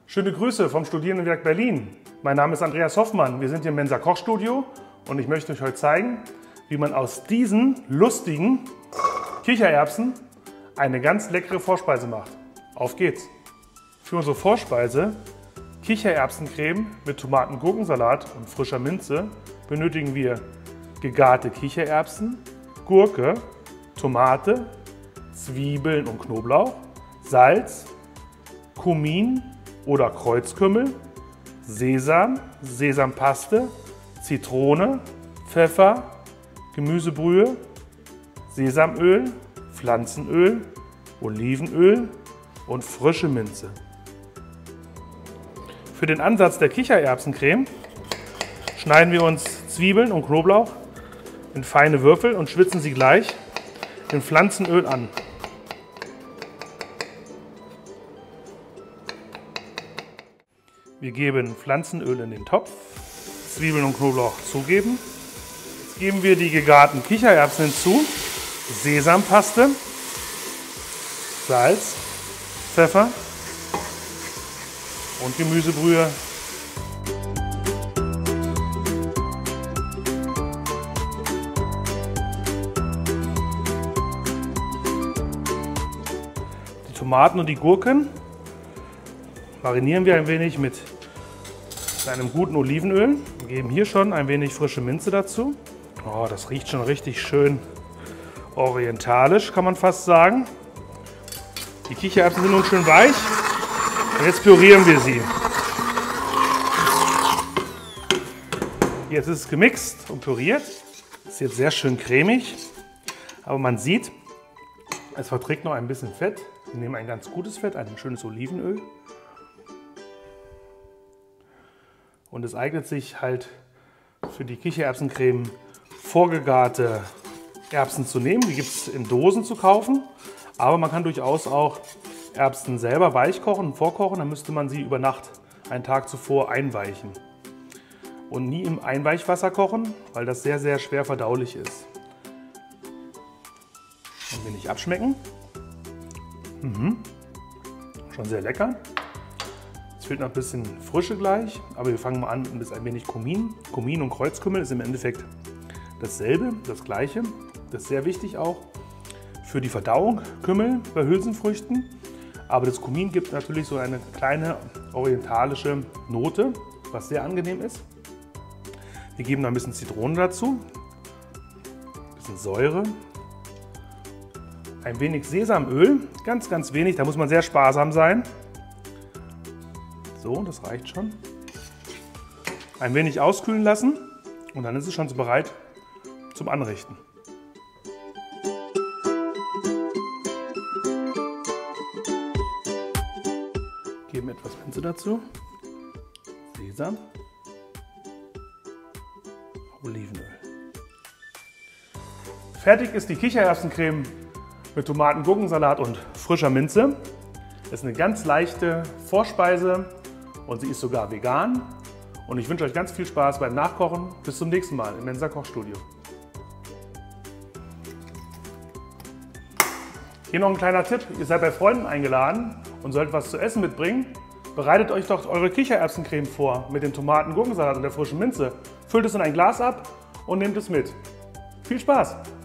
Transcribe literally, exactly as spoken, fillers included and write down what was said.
Schöne Grüße vom Studierendenwerk Berlin. Mein Name ist Andreas Hoffmann. Wir sind hier im Mensa Kochstudio und ich möchte euch heute zeigen, wie man aus diesen lustigen Kichererbsen eine ganz leckere Vorspeise macht. Auf geht's! Für unsere Vorspeise Kichererbsencreme mit Tomaten-Gurkensalat und frischer Minze benötigen wir gegarte Kichererbsen, Gurke, Tomate, Zwiebeln und Knoblauch, Salz, Kumin oder Kreuzkümmel, Sesam, Sesampaste, Zitrone, Pfeffer, Gemüsebrühe, Sesamöl, Pflanzenöl, Olivenöl und frische Minze. Für den Ansatz der Kichererbsencreme schneiden wir uns Zwiebeln und Knoblauch in feine Würfel und schwitzen sie gleich in Pflanzenöl an. Wir geben Pflanzenöl in den Topf, Zwiebeln und Knoblauch zugeben. Jetzt geben wir die gegarten Kichererbsen hinzu, Sesampaste, Salz, Pfeffer und Gemüsebrühe. Die Tomaten und die Gurken marinieren wir ein wenig mit einem guten Olivenöl. Wir geben hier schon ein wenig frische Minze dazu. Oh, das riecht schon richtig schön orientalisch, kann man fast sagen. Die Kichererbsen sind nun schön weich und jetzt pürieren wir sie. Jetzt ist es gemixt und püriert. Ist jetzt sehr schön cremig, aber man sieht, es verträgt noch ein bisschen Fett. Wir nehmen ein ganz gutes Fett, ein schönes Olivenöl. Und es eignet sich halt für die Kichererbsencreme vorgegarte Erbsen zu nehmen. Die gibt es in Dosen zu kaufen. Aber man kann durchaus auch Erbsen selber weich kochen und vorkochen. Dann müsste man sie über Nacht, einen Tag zuvor, einweichen. Und nie im Einweichwasser kochen, weil das sehr, sehr schwer verdaulich ist. Ein wenig abschmecken. Mhm. Schon sehr lecker. Es fehlt noch ein bisschen Frische gleich, aber wir fangen mal an mit ein wenig Kumin. Kumin und Kreuzkümmel ist im Endeffekt dasselbe, das gleiche. Das ist sehr wichtig auch für die Verdauung, Kümmel bei Hülsenfrüchten. Aber das Kumin gibt natürlich so eine kleine orientalische Note, was sehr angenehm ist. Wir geben noch ein bisschen Zitrone dazu, ein bisschen Säure, ein wenig Sesamöl, ganz, ganz wenig, da muss man sehr sparsam sein. So, das reicht schon. Ein wenig auskühlen lassen und dann ist es schon so bereit zum Anrichten. Geben etwas Minze dazu, Sesam, Olivenöl. Fertig ist die Kichererbsencreme mit Tomaten, Gurkensalat und frischer Minze. Das ist eine ganz leichte Vorspeise und sie ist sogar vegan. Und ich wünsche euch ganz viel Spaß beim Nachkochen. Bis zum nächsten Mal im Mensa Kochstudio. Hier noch ein kleiner Tipp. Ihr seid bei Freunden eingeladen und sollt was zu essen mitbringen. Bereitet euch doch eure Kichererbsencreme vor mit dem Tomaten, Gurkensalat und der frischen Minze. Füllt es in ein Glas ab und nehmt es mit. Viel Spaß!